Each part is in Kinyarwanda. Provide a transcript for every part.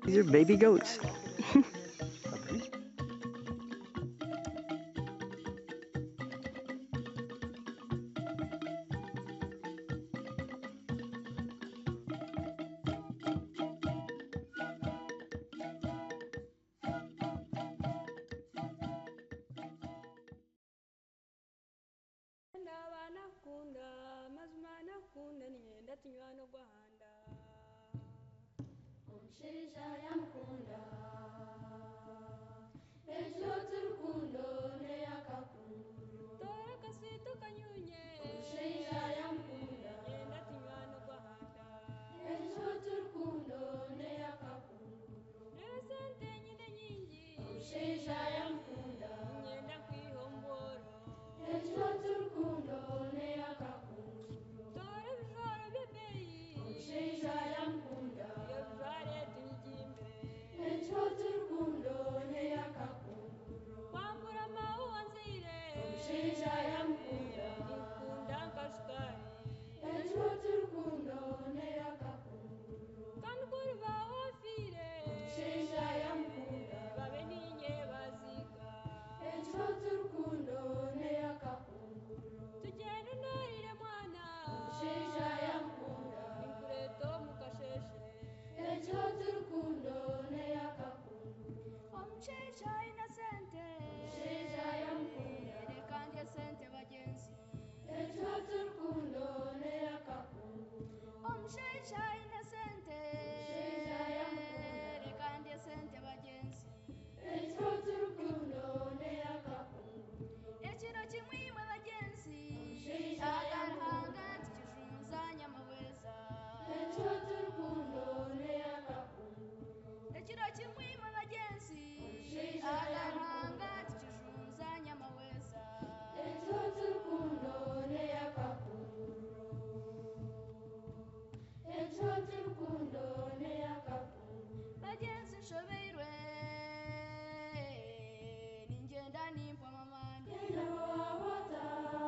These are baby goats. Nabanakunda mazima nakunda ninyenda tunywano gwahanda omushaija yamukunda ekyo turukundo neyakakunguru tora kasito kanyunye omushaija yamukunda ninyenda tunywano gwahanda ekyo turukundo neyakakunguru reba sente nyine nyingi omushaija yamukunda ninyenda kwihomboro ekyo turukundo neyakakunguru tora ebijwaro by'ebeeyi omushaija yamukunda iyo bijwaro tunyigimbire ekyo turukundo neyakakunguru kwambura mawu wanzire omushaija yamukunda nikunda nkasukari ekyo turukundo neyakakunguru kandi kuruba wafire omushaija yamukunda babe ninye baziga ekyo turukundo neyakakunguru tugenda unarire mwana omushaija yamukunda ninkureeta mukasheshe ekyo turukundo neyakakunguru omushaija aine sente omushaija yamukunda reka ndye sente bagenzi ekyo turukundo neyakakunguru omushaija aine sente omushaija yamukunda reka ndye sente bagenzi ekyo turukundo neyakakunguru ekiro kimwimwe bagenzi agarahanga tikijunzanya amabweza ekyo turukundo neyakakunguru ekiro kimwimwe bagenzi agarahanga tikijunzanya amabweza ekyo turukundo neyakakunguru ekyo turukundo neyakakunguru bagenzi nshobeirwe ningenda nimpwa mamani genda wabota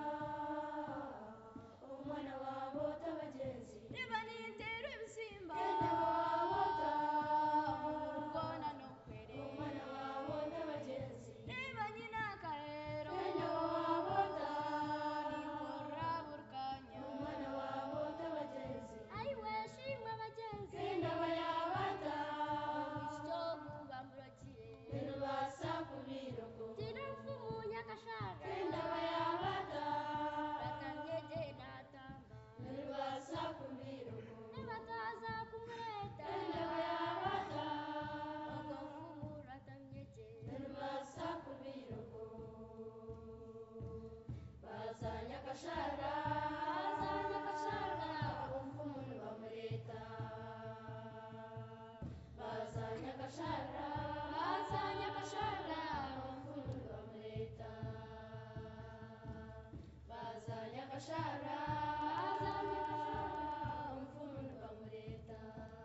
omwana wabota bagenzi reba ninterwa ebisimba genda wabota murugona nokwere omwana wabota bagenzi reba nyina akarero genda wabota ninkorra burukanya omwana wabota bagenzi aiwe shimwe bagenzi genda bayabata omwisyo mubamuragiye nirubasa kubiroko tina mfumu nyakashara genda bayabata ratangege natamba nirubasa kubiroko nibataza kumureta genda bayabata ogo mfumu ratangege nirubasa kubiroko baza nyakashara omfumu nibamureta baza nyakashara omfumu nibamureta baza nyakashara omfumu nibamureta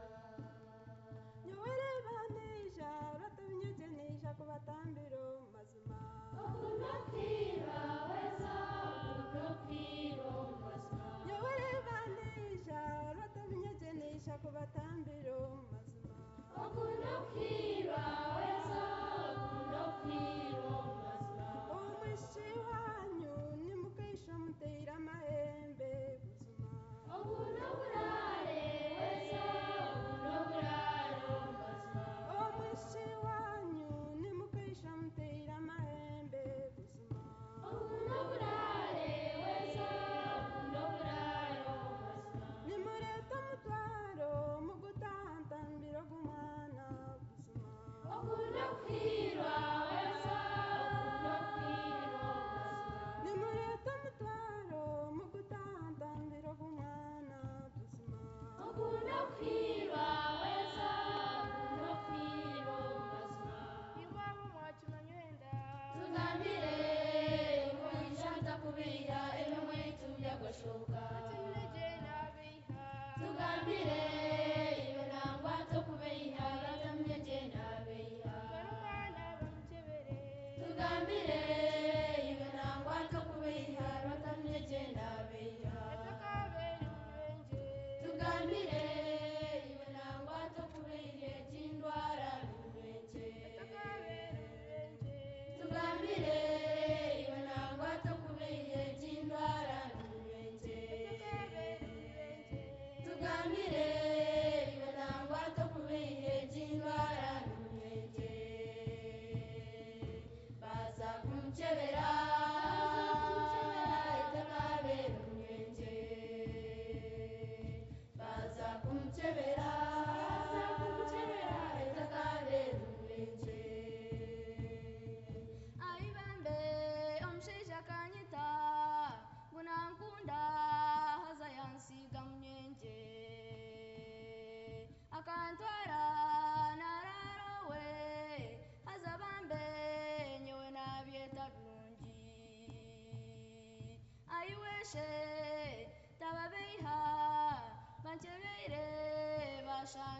nyowerebanisha uratabinyegenisha kubatambiro mazima okunokira weza okunokiro mazima nyowerebanisha uratabinyegenisha kubatambiro mazima okunokira weza okunokiro mazima omwishi wanyu nimukesha muteira mahembe shana